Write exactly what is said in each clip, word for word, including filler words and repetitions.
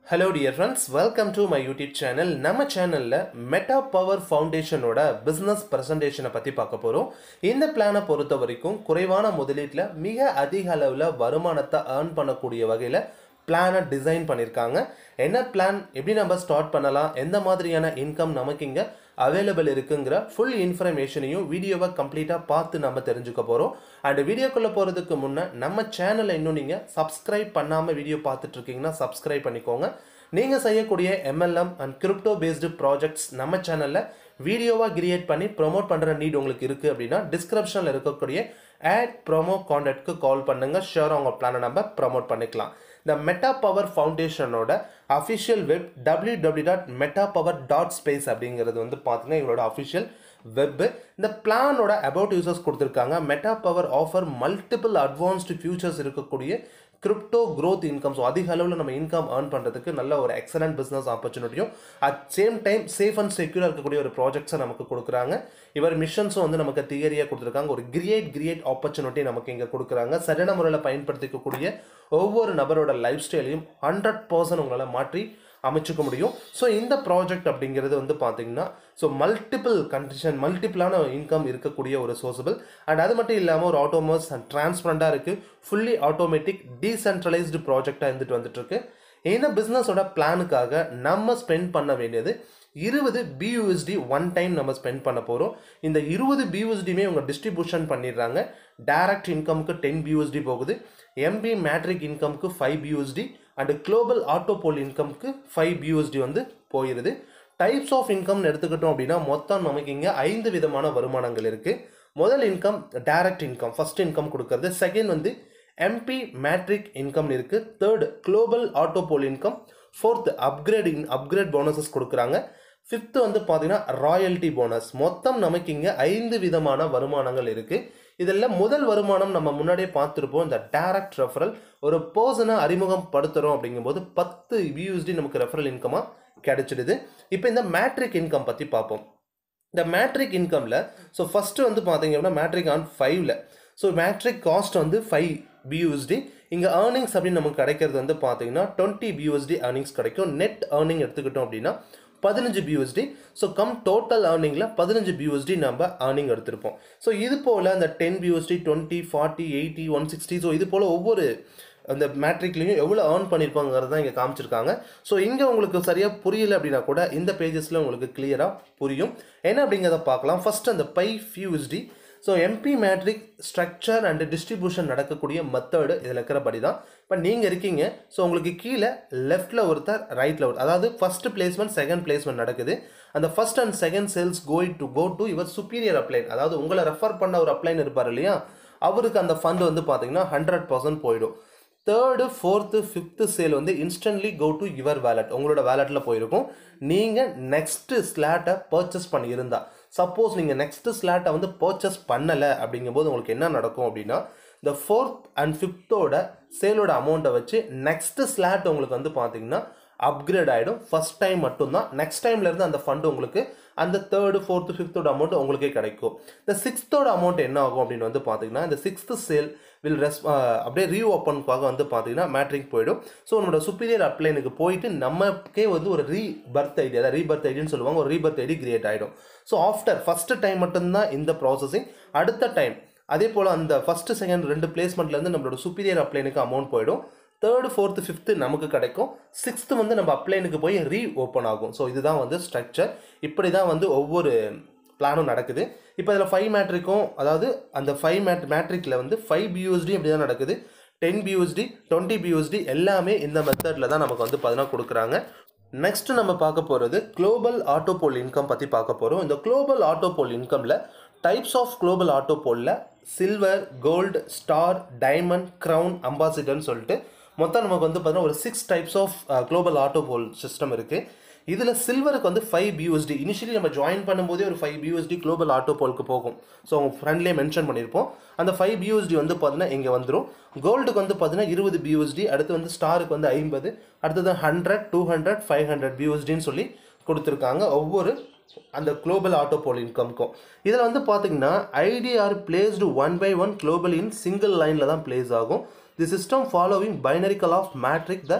Hello dear friends, welcome to my YouTube channel. நம்ம சேனல்ல meta power ஃபவுண்டேஷனோட business பிரசன்டேஷனை பத்தி பார்க்க போறோம். இந்த பிளானை பொறுத்த வரைக்கும் குறைவான முதலீட்டுல மிக அதிக அளவுல வருமானத்தை earn பண்ணக்கூடிய வகையில பிளானை டிசைன் பண்ணிருக்காங்க. என்ன பிளான், எப்படி நம்ம ஸ்டார்ட் பண்ணலாம், எந்த மாதிரியான இன்கம் நமக்கு இங்க அவைலபிள் இருக்குங்கிற ஃபுல் இன்ஃபர்மேஷனையும் வீடியோவை கம்ப்ளீட்டாக பார்த்து நம்ம தெரிஞ்சுக்க போகிறோம். அண்ட் வீடியோக்குள்ளே போகிறதுக்கு முன்னே நம்ம சேனலை இன்னும் நீங்கள் சப்ஸ்கிரைப் பண்ணாமல் வீடியோ பார்த்துட்டு இருக்கீங்கன்னா சப்ஸ்கிரைப் பண்ணிக்கோங்க. நீங்கள் செய்யக்கூடிய MLM and crypto based projects நம்ம சேனலில் வீடியோவாக கிரியேட் பண்ணி ப்ரொமோட் பண்ணுற நீட் உங்களுக்கு இருக்குது அப்படின்னா டிஸ்கிரிப்ஷனில் இருக்கக்கூடிய ஆட் ப்ரோமோ கான்டாக்ட்க்கு கால் பண்ணுங்கள். ஷியோர் அவங்க பிளானை நம்ம ப்ரமோட் பண்ணிக்கலாம். இந்த மெட்டா பவர் ஃபவுண்டேஷனோட official web W W dot meta power dot space அப்படிங்கிறது வந்து பார்த்தீங்கன்னா எங்களோட அஃபிஷியல் வெப். இந்த பிளானோட அபவுட் யூசர்ஸ் கொடுத்துருக்காங்க. Meta power offer multiple advanced futures இருக்கக்கூடிய கிரிப்டோ க்ரோத் இன்கம். ஸோ அதிக அளவில் நம்ம இன்கம் ஏர்ன் பண்ணுறதுக்கு நல்ல ஒரு எக்ஸலண்ட் பிஸ்னஸ் ஆப்பர்ச்சுனிட்டியும் at same time safe and செக்யூராக இருக்கக்கூடிய ஒரு ப்ராஜெக்ட்ஸை நமக்கு கொடுக்குறாங்க. இவர் மிஷன்ஸும் வந்து நமக்கு தியரியாக கொடுத்துருக்காங்க. ஒரு கிரியேட் கிரியேட் ஆப்பர்ச்சுனிட்டி நமக்கு இங்கே கொடுக்குறாங்க. சரியான முறையில் பயன்படுத்திக்கக்கூடிய ஒவ்வொரு நபரோட லைஃப் ஸ்டைலையும் ஹண்ட்ரட் பர்சன்ட் உங்களால் மாற்றி அமைச்சுக்க முடியும். ஸோ இந்த ப்ராஜெக்ட் அப்படிங்கிறது வந்து பார்த்தீங்கன்னா ஸோ மல்டிபிள் கண்டிஷன் மல்டிபிளான இன்கம் இருக்கக்கூடிய ஒரு சோர்சபிள் அண்ட் அது மட்டும் இல்லாமல் ஒரு ஆட்டோமஸ் அண்ட் டிரான்ஸ்பரண்டாக இருக்குது. ஃபுல்லி ஆட்டோமேட்டிக் டீசென்ட்ரலைஸ்டு ப்ராஜெக்டாக இருந்துட்டு வந்துட்டு இருக்கு. இந்த பிஸ்னஸோட பிளானுக்காக நம்ம ஸ்பெண்ட் பண்ண வேண்டியது இருபது பியூஎஸ்டி ஒன் டைம் நம்ம ஸ்பெண்ட் பண்ண போகிறோம். இந்த இருபது பியூஎஸ்டியுமே உங்க டிஸ்ட்ரிபியூஷன் பண்ணிடுறாங்க. டைரக்ட் இன்கம்க்கு டென் பியூஎஸ்டி போகுது, எம்பி மேட்ரிக் இன்கம்க்கு five BUSD and global autopool இன்கம்க்கு ஃபைவ் பியூஎஸ்டி வந்து போயிடுது. டைப்ஸ் ஆஃப் இன்கம்னு எடுத்துக்கிட்டோம் அப்படின்னா மொத்தம் நமக்கு இங்கே ஐந்து விதமான வருமானங்கள் இருக்குது. முதல் income direct income, first income கொடுக்கறது. செகண்ட் வந்து எம்பி மேட்ரிக் இன்கம் இருக்குது. Third global autopool income. Fourth upgrade in upgrade bonuses கொடுக்குறாங்க. ஃபிஃப்த்து வந்து பார்த்தீங்கன்னா ராயல்ட்டி போனஸ். மொத்தம் நமக்கு இங்கே ஐந்து விதமான வருமானங்கள் இருக்குது. இதில் முதல் வருமானம் நம்ம முன்னாடியே பார்த்துருப்போம். இந்த டைரக்ட் ரெஃபரல், ஒரு பர்சனை அறிமுகம் படுத்துகிறோம் அப்படிங்கும்போது பத்து பியூஎஸ்டி நமக்கு ரெஃபரல் இன்கமாக கிடைச்சிடுது. இப்போ இந்த மேட்ரிக் இன்கம் பற்றி பார்ப்போம். இந்த மேட்ரிக் இன்கமில் ஸோ ஃபஸ்ட்டு வந்து பார்த்தீங்க அப்படின்னா மேட்ரிக் ஆன் ஃபைவ்ல ஸோ மேட்ரிக் காஸ்ட் வந்து ஃபைவ் பியூஎஸ்டி. இங்கே ஏர்னிங்ஸ் அப்படின்னு நமக்கு கிடைக்கிறது வந்து பார்த்தீங்கன்னா டுவெண்ட்டி பியூஎஸ்டி ஏர்னிங்ஸ் கிடைக்கும். நெட் ஏர்னிங் எடுத்துக்கிட்டோம் அப்படின்னா பதினஞ்சு பியூஎஸ்டி. ஸோ கம் டோட்டல் ஏர்னிங்கில் பதினஞ்சு பியூஎஸ்டி நம்ம ஏர்னிங் எடுத்திருப்போம். ஸோ இது போல் அந்த ten BUSD twenty forty eighty one sixty so இது போல் ஒவ்வொரு அந்த மேட்ரிக்லையும் எவ்வளோ ஏர்ன் பண்ணியிருப்பாங்கிறது தான் இங்கே காமிச்சிருக்காங்க. ஸோ இங்கே உங்களுக்கு சரியாக புரியல அப்படின்னா கூட இந்த பேஜஸில் உங்களுக்கு கிளியராக புரியும். என்ன அப்படிங்கிறத பார்க்கலாம். ஃபர்ஸ்ட் அந்த பை BUSD. So MP matrix structure and distribution நடக்கக்கூடிய மெத்தடு இதில் இருக்கிறபடி தான். இப்போ நீங்கள் இருக்கீங்க, ஸோ உங்களுக்கு கீழே லெஃப்டில் ஒருத்தர் ரைட்டில் ஒருத்தர், அதாவது ஃபர்ஸ்ட் பிளேஸ்மெண்ட் செகண்ட் பிளேஸ்மெண்ட் நடக்குது. அந்த first and second sales going to go to your superior upline, அதாவது உங்களை ரெஃபர் பண்ண ஒரு அப்ளைன் இருப்பார் இல்லையா, அவருக்கு அந்த ஃபண்ட் வந்து பார்த்தீங்கன்னா ஹண்ட்ரட் பர்சன்ட் போயிடும். தேர்டு ஃபோர்த்து ஃபிஃப்த்து சேல் வந்து instantly go to your wallet, உங்களோட வேலட்டில் போயிருக்கும். நீங்கள் நெக்ஸ்ட்டு ஸ்லாட்டை பர்ச்சேஸ் பண்ணியிருந்தா, சப்போஸ் நீங்கள் நெக்ஸ்ட்டு ஸ்லாட்டை வந்து பர்ச்சேஸ் பண்ணலை அப்படிங்கும்போது உங்களுக்கு என்ன நடக்கும் அப்படின்னா இந்த ஃபோர்த் அண்ட் ஃபிஃப்த்தோட சேலோட அமௌண்ட்டை வச்சு நெக்ஸ்ட்டு ஸ்லாட் உங்களுக்கு வந்து பார்த்தீங்கன்னா அப்கிரேட் ஆகிடும். ஃபர்ஸ்ட் டைம் மட்டும்தான், நெக்ஸ்ட் டைம்லேருந்து அந்த ஃபண்டு உங்களுக்கு அந்த தேர்டு ஃபோர்த்து ஃபிஃப்த்தோட அமௌண்ட் உங்களுக்கே கிடைக்கும். இந்த சிக்ஸ்த்தோட அமௌண்ட் என்ன ஆகும் அப்படின்னு வந்து பார்த்தீங்கன்னா இந்த சிக்ஸ்த்து சேல் வில் ரெஸ் அப்படியே ரீ ஓப்பனுக்காக வந்து பார்த்தீங்கன்னா மேட்ரிக் போயிடும். ஸோ நம்மளோட சுப்பீரியர் அப்ளைனுக்கு போயிட்டு நமக்கே வந்து ஒரு ரீ பர்த் ஐடி, அதாவது ரீபர்த் ஐடின்னு சொல்லுவாங்க, ஒரு ரீபர்த் ஐடி கிரியேட் ஆகிடும். ஸோ ஆஃப்டர் ஃபஸ்ட்டு டைம் மட்டும்தான் இந்த ப்ராசஸிங். அடுத்த டைம் அதே போல் அந்த ஃபஸ்ட்டு செகண்ட் ரெண்டு பிளேஸ்மெண்ட்லேருந்து நம்மளோட சுப்பீரியர் அப்ளைனுக்கு அமௌண்ட் போயிடும். தேர்டு ஃபோர்த்து ஃபிஃப்த்து நமக்கு கிடைக்கும். சிக்ஸ்த்து வந்து நம்ம அப்ளைனுக்கு போய் ரீ ஓப்பன் ஆகும். ஸோ இதுதான் வந்து ஸ்ட்ரக்சர். இப்படி தான் வந்து ஒவ்வொரு பிளானும் நடக்குது. இப்போ இதில் ஃபைவ் மேட்ரிக்கும், அதாவது அந்த ஃபைவ் மேட் மேட்ரிக்கில் வந்து ஃபைவ் பியூஎஸ்டி அப்படி தான் நடக்குது. டென் பியூஎஸ்டி டுவெண்ட்டி பியூஎஸ்டி எல்லாமே இந்த மெத்தடில் தான் நமக்கு வந்து பதினாறு கொடுக்குறாங்க. நெக்ஸ்ட் நம்ம பார்க்க போகிறது குளோபல் ஆட்டோபோல் இன்கம் பற்றி பார்க்க போகிறோம். இந்த குளோபல் ஆட்டோபோல் இன்கமில் டைப்ஸ் ஆஃப் குளோபல் ஆட்டோபோலில் silver, gold, star, diamond, crown, அம்பாசிடர்னு சொல்லிட்டு மொத்தம் நமக்கு வந்து பார்த்தீங்கன்னா ஒரு six types of global autopool system இருக்குது. இதில் சில்வருக்கு வந்து ஃபைவ் பியூஎஸ்டி இனிஷியலி நம்ம ஜாயின் பண்ணும்போதே ஒரு ஃபைவ் பியூஎஸ்டி குளோபல் ஆட்டோபோலுக்கு போகும். ஸோ அவங்க ஃப்ரெண்ட்லேயே மென்ஷன் பண்ணியிருப்போம். அந்த ஃபைவ் பியூஎஸ்டி வந்து பார்த்தீங்கன்னா இங்கே வந்துடும். கோல்டுக்கு வந்து பார்த்தீங்கன்னா இருபது பியூஎஸ்டி, அடுத்து வந்து ஸ்டாருக்கு வந்து ஐம்பது, அடுத்தது hundred, two hundred, five hundred பியூஎஸ்டின்னு சொல்லி கொடுத்துருக்காங்க ஒவ்வொரு அந்த குளோபல் ஆட்டோபோல் இன்கம்க்கும். இதில் வந்து பார்த்தீங்கன்னா ID are placed one by one global in single லைனில் தான் பிளேஸ் ஆகும். தி சிஸ்டம் ஃபாலோவிங் பைனரிக்கல் of matrix the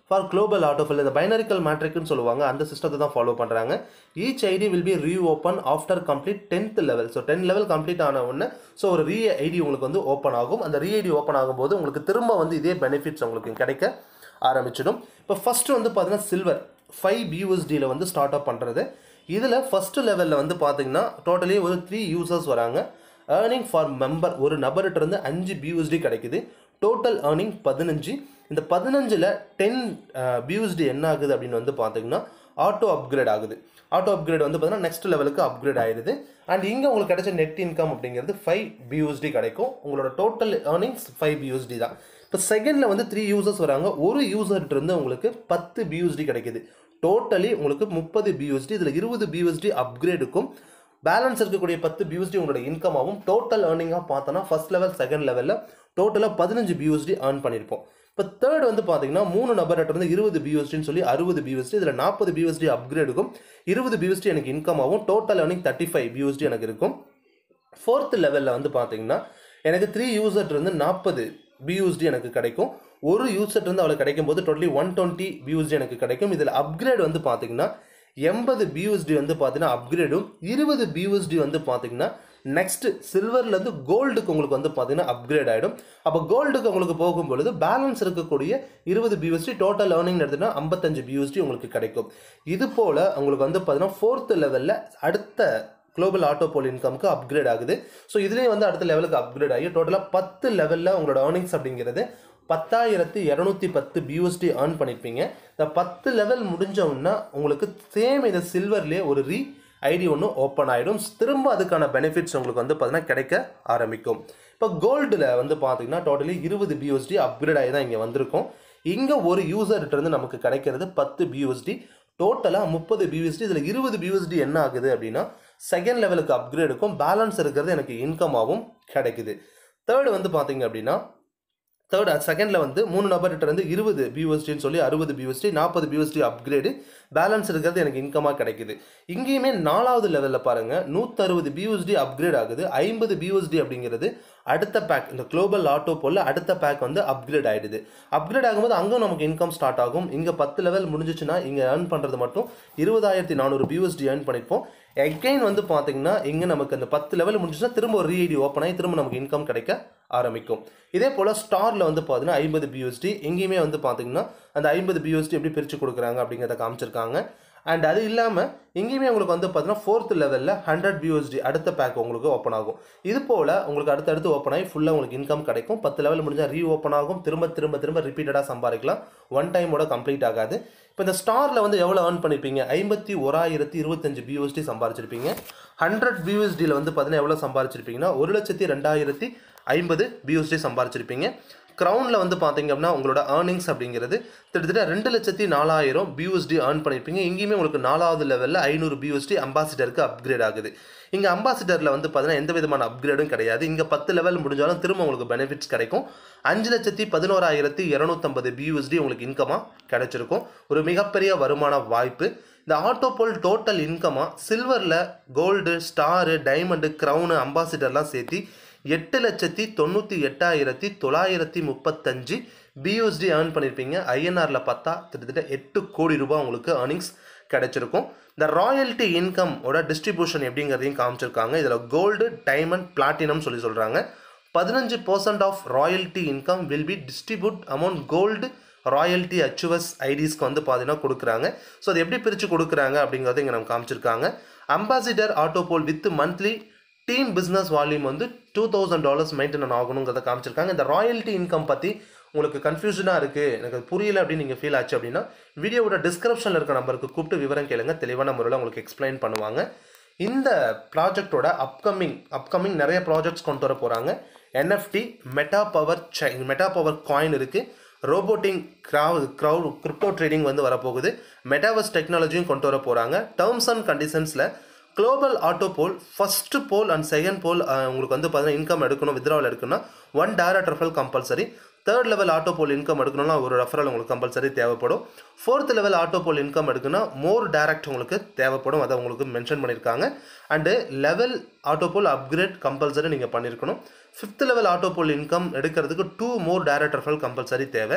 For global autofill, the binarical matrix னு சொல்லுவாங்க, அந்த சிஸ்டத்தை தான் ஃபாலோ பண்றாங்க. Each I D will be reopen after complete tenth level. So ten level complete ஆன உடனே so ஒரு re I D உங்களுக்கு வந்து ஓபன் ஆகும். அந்த re I D ஓபன் ஆகும்போது உங்களுக்கு திரும்ப வந்து இதே பெனிஃபிட்ஸ் உங்களுக்கு கிடைக்க ஆரம்பிச்சிடும். இப்போ ஃபர்ஸ்ட் வந்து பாத்தீங்கன்னா silver five B U S D ல வந்து ஸ்டார்ட் அப் பண்றது. இதுல ஃபர்ஸ்ட் லெவல்ல வந்து பாத்தீங்கன்னா டோட்டலி ஒரு three யூசர்ஸ் வராங்க. earning for member ஒரு நபர்ட்ட இருந்து five B U S D கிடைக்குது. டோட்டல் earning பதினஞ்சு. இந்த பதினஞ்சுல ten B U S D என்ன ஆகுது அப்படின்னு வந்து பாத்தீங்கன்னா ஆட்டோ அப்கிரேட் ஆகுது. ஆட்டோ அப்கிரேட் வந்து பாத்தீங்கன்னா நெக்ஸ்ட் லெவலுக்கு அப்கிரேட் ஆயிடுது. அண்ட் இங்க உங்களுக்கு கிடைச்ச நெட் இன்கம் அப்படிங்கிறது five B U S D கிடைக்கும். உங்களோட total earnings five B U S D தான். இப்போ செகண்ட்ல வந்து three யூசர்ஸ் வராங்க. ஒரு யூசர்ட்ட இருந்து உங்களுக்கு ten B U S D கிடைக்குது. டோட்டலி உங்களுக்கு thirty B U S D, இதுல twenty B U S D அப்கிரேடுக்கும் பேலன்ஸ் இருக்கக்கூடிய ten B U S D உங்களோட இன்கம் ஆகும். டோட்டல் earning-ஆ பார்த்தோம்னா ஃபர்ஸ்ட் லெவல் செகண்ட் லெவல்ல டோட்டலா fifteen B U S D earn பண்ணிருப்போம். இப்போ தேர்ட் வந்து பாத்தீங்கன்னா மூணு நபர்ட்ட இருந்து twenty B U S D ன்னு சொல்லி sixty B U S D, இதுல forty B U S D அப்கிரேடுக்கும் twenty B U S D எனக்கு இன்கம் ஆகும். Total earning thirty-five B U S D எனக்கு இருக்கும். ஃபோர்த் லெவல்ல வந்து பாத்தீங்கன்னா எனக்கு three யூசர்ட்ட இருந்து forty B U S D எனக்கு கிடைக்கும். ஒரு யூசர்ட்ட இருந்து அவளுக்கு கிடைக்கும் போது totally one twenty B U S D எனக்கு கிடைக்கும். இதுல அப்கிரேட் வந்து பாத்தீங்கன்னா eighty B U S D வந்து பாத்தீங்கன்னா அப்கிரேடும் twenty B U S D வந்து பாத்தீங்கன்னா நெக்ஸ்ட் சில்வர்ல இருந்து கோல்டுக்கு உங்களுக்கு வந்து பாத்தீங்கன்னா அப்கிரேட் ஆயிடும். அப்ப கோல்டுக்கு உங்களுக்கு போகும்போது பேலன்ஸ் இருக்கக்கூடிய twenty B U S D total earning எடுத்துனா fifty-five B U S D உங்களுக்கு கிடைக்கும். இது போல உங்களுக்கு வந்து பாத்தீங்கன்னா ஃபோர்த் லெவல்ல அடுத்த குளோபல் ஆட்டோ போல் இன்கம்க்கு அப்கிரேட் ஆகுது. ஸோ இதுலேயே வந்து அடுத்த லெவலுக்கு அப்கிரேட் ஆகி டோட்டலாக பத்து லெவலில் உங்களோட earnings அப்படிங்கிறது பத்தாயிரத்தி இரநூத்தி பத்து B U S D earn பண்ணியிருப்பீங்க. இந்த பத்து லெவல் முடிஞ்சோன்னா உங்களுக்கு சேம் இந்த சில்வர்லேயே ஒரு ரீ ஐடி ஒன்று ஓப்பன் ஆகிடும். திரும்ப அதுக்கான பெனிஃபிட்ஸ் உங்களுக்கு வந்து பார்த்தீங்கன்னா கிடைக்க ஆரம்பிக்கும். இப்போ கோல்டில் வந்து பார்த்தீங்கன்னா totally twenty B U S D upgrade ஆகி தான் இங்கே வந்திருக்கும். இங்கே ஒரு யூசர்கிட்ட இருந்து நமக்கு கிடைக்கிறது ten B U S D, டோட்டலாக thirty B U S D. இதில் twenty B U S D என்ன ஆகுது அப்படின்னா செகண்ட் லெவலுக்கு அப்கிரேடுக்கும் பேலன்ஸ் இருக்கிறது எனக்கு இன்கம் ஆகும் கிடைக்குது. தேர்ட் வந்து பார்த்தீங்க அப்படின்னா தேர்ட் செகண்டில் வந்து மூணு நபர்கிட்ட இருந்து twenty B U S D ன்னு சொல்லி sixty B U S D, forty B U S D upgrade, balance இருக்கிறது எனக்கு இன்கமாக கிடைக்குது. இங்கேயுமே நாலாவது லெவலில் பாருங்கள் one sixty B U S D upgrade ஆகுது. fifty B U S D அப்படிங்கிறது அடுத்த பேக் இந்த குளோபல் ஆட்டோ போல அடுத்த பேக் வந்து அப்கிரேட் ஆகிடுது. அப்கிரேட் ஆகும்போது அங்கே நமக்கு இன்கம் ஸ்டார்ட் ஆகும். இங்கே பத்து லெவல் முடிஞ்சிச்சுன்னா இங்கே ஏர்ன் பண்ணுறது மட்டும் இருபதாயிரத்தி நானூறு B U S D earn பண்ணியிருப்போம். எகைன் வந்து பார்த்தீங்கன்னா இங்கே நமக்கு அந்த பத்து லெவல் முடிஞ்சிச்சுன்னா திரும்ப ஒரு ரீஐடி ஓப்பன் ஆகி திரும்ப நமக்கு இன்கம் கிடைக்க ஆரம்பிக்கும். இதே போல் ஸ்டாரில் வந்து பார்த்தீங்கன்னா ஐம்பது B U S D, எங்கேயுமே வந்து பார்த்தீங்கன்னா அந்த ஐம்பது B U S D எப்படி பிரித்து கொடுக்குறாங்க அப்படிங்கிறத காமிச்சிருக்காங்க. அண்ட் அது இல்லாமல் இங்கேயுமே உங்களுக்கு வந்து பார்த்தீங்கன்னா ஃபோர்த் லெவலில் hundred B U S D அடுத்த பேக் உங்களுக்கு ஓப்பன் ஆகும். இது போல் உங்களுக்கு அடுத்தடுத்து ஓப்பன் ஆகி ஃபுல்லாக உங்களுக்கு இன்கம் கிடைக்கும். பத்து லெவல் முடிஞ்சால் ரீ ஓப்பன் ஆகும். திரும்ப திரும்ப திரும்ப ரிப்பீட்டடாக சம்பாதிக்கலாம். ஒன் டைமோட கம்ப்ளீட் ஆகாது. இப்போ இந்த ஸ்டாரில் வந்து எவ்வளோ ஏர்ன் பண்ணியிருப்பீங்க? ஐம்பத்தி ஓராயிரத்தி இருபத்தஞ்சு B U S D சம்பாதிச்சிருப்பீங்க. ஹண்ட்ரட் B U S Dயில் வந்து பார்த்தீங்கன்னா எவ்வளோ சம்பாதிச்சிருப்பீங்கன்னா ஒரு லட்சத்தி ரெண்டாயிரத்தி ஐம்பது B U S D சம்பாதிச்சிருப்பீங்க. க்ரௌனில் வந்து பார்த்தீங்க அப்படின்னா உங்களோட ஏர்னிங்ஸ் அப்படிங்கிறது கிட்டத்தட்ட ரெண்டு லட்சத்தி நாலாயிரம் B U S D earn பண்ணியிருப்பீங்க. இங்கேயுமே உங்களுக்கு நாலாவது லெவலில் ஐநூறு B U S D அம்பாசிடருக்கு அப்கிரேட் ஆகுது. இங்கே அம்பாசிடரில் வந்து பார்த்தீங்கன்னா எந்த விதமான அப்கிரேடும் கிடையாது. இங்கே பத்து லெவல் முடிஞ்சாலும் திரும்ப உங்களுக்கு பெனிஃபிட்ஸ் கிடைக்கும். அஞ்சு லட்சத்தி பதினோராயிரத்தி இரநூத்தம்பது B U S D உங்களுக்கு இன்கமாக கிடைச்சிருக்கும். ஒரு மிகப்பெரிய வருமான வாய்ப்பு. இந்த ஆட்டோபோல் டோட்டல் இன்கமாக சில்வரில் கோல்டு, ஸ்டாரு, டைமண்டு, க்ரௌனு, அம்பாசிடர்லாம் சேர்த்து எட்டு லட்சத்தி தொண்ணூற்றி எட்டாயிரத்தி தொள்ளாயிரத்தி முப்பத்தஞ்சு B U S D earn பண்ணியிருப்பீங்க. ஐஎன்ஆரில் பார்த்தா கிட்டத்தட்ட எட்டு கோடி ரூபாய் உங்களுக்கு ஏர்னிங்ஸ் கிடைச்சிருக்கும். இந்த ராயல்ட்டி இன்கம் ஓட டிஸ்ட்ரிபியூஷன் எப்படிங்கிறதையும் காமிச்சிருக்காங்க. இதில் கோல்டு, டைமண்ட், பிளாட்டினம் சொல்லி சொல்கிறாங்க. பதினஞ்சு percent of royalty income will be distribute amount gold, royalty, அச்சுவஸ், ஐடிஸ்க்கு வந்து பார்த்தீங்கன்னா கொடுக்குறாங்க. ஸோ அது எப்படி பிரித்து கொடுக்குறாங்க அப்படிங்கிறத இங்கே நம்ம காமிச்சிருக்காங்க. Ambassador auto pool with monthly team business volume வந்து டூ தௌசண்ட் டாலர்ஸ் மெயின்டைன் ஆகணுங்கிறத காமிச்சிருக்காங்க. இந்த ராயல்ட்டி இன்கம் பற்றி உங்களுக்கு கன்ஃபியூஷனாக இருக்குது, எனக்கு புரியல அப்படின்னு நீங்கள் ஃபீல் ஆச்சு அப்படின்னா வீடியோவோட டிஸ்கிரிப்ஷனில் இருக்க நம்பருக்கு கூப்பிட்டு விவரம் கேளுங்க. தெளிவான முறையில் உங்களுக்கு எக்ஸ்பிளைன் பண்ணுவாங்க. இந்த ப்ராஜெக்டோட அப்கமிங் அப்கமிங் நிறைய ப்ராஜெக்ட்ஸ் கொண்டு வர போகிறாங்க. NFT, meta power chain, meta power coin இருக்குது. ரோபோட்டிங், க்ரௌட் க்ரௌட் கிரிப்டோ ட்ரேடிங் வந்து வரப்போகுது. மெட்டாவர்ஸ் டெக்னாலஜியும் கொண்டு வர போகிறாங்க. டேர்ம்ஸ் அண்ட் கண்டிஷன்ஸில் global auto pool first pool and second pool உங்களுக்கு வந்து பார்த்தீங்கன்னா இன்கம் எடுக்கணும், வித்ட்ராவல் எடுக்கணும்னா one direct referral compulsory. Third level auto pool income எடுக்கணும்னா ஒரு ரெஃபரல் உங்களுக்கு கம்பல்சரி தேவைப்படும். Fourth level auto pool income எடுக்கணும்னா மோர் டைரக்ட் உங்களுக்கு தேவைப்படும், அதை உங்களுக்கு மென்ஷன் பண்ணியிருக்காங்க. And level auto pool upgrade compulsory நீங்கள் பண்ணியிருக்கணும். Fifth level auto pool income எடுக்கிறதுக்கு two more direct referral compulsory தேவை.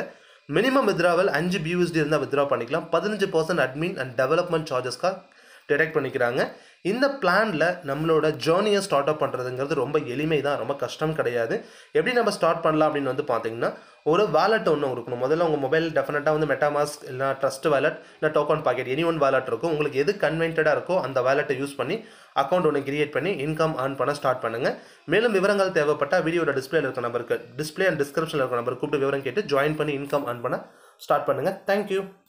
மினிமம் வித்ராவல் அஞ்சு பியூஎஸ்டி இருந்தால் வித்ரா பண்ணிக்கலாம். பதினஞ்சு பர்சன்ட் அட்மின் அண்ட் டெவலப்மெண்ட் சார்ஜஸ்க்காக டிடெக்ட் பண்ணிக்கிறாங்க. இந்த பிளானில் நம்மளோட ஜேர்னியை ஸ்டார்ட் அப் பண்ணுறதுங்கிறது ரொம்ப எளிமை தான், ரொம்ப கஷ்டம் கிடையாது. எப்படி நம்ம ஸ்டார்ட் பண்ணலாம் அப்படின்னு வந்து பார்த்தீங்கன்னா, ஒரு வாலெட் ஒன்று இருக்கணும். முதல்ல உங்கள் மொபைல் டெஃபினட்டாக வந்து மெட்டாமாஸ்க் இல்லை ட்ரஸ்ட் வாலெட் இல்லை Token Pocket any one wallet இருக்கும். உங்களுக்கு எது கன்வென்டடாக இருக்கோ அந்த வாலெட்டை யூஸ் பண்ணி அக்கௌண்ட் ஒன்று கிரியேட் பண்ணி இன்கம் ஏர்ன் பண்ண ஸ்டார்ட் பண்ணுங்கள். மேலும் விவரங்கள் தேவைப்பட்டால் வீடியோட டிஸ்பிளேல இருக்க நம்பருக்கு டிஸ்பிளே அண்ட் டிஸ்கிரிப்ஷனில் இருக்க நம்பருக்கு கூப்பிட்டு விவரம் கேட்டு ஜாயின் பண்ணி இன்கம் ஏர்ன் பண்ண ஸ்டார்ட் பண்ணுங்கள். தேங்க்யூ.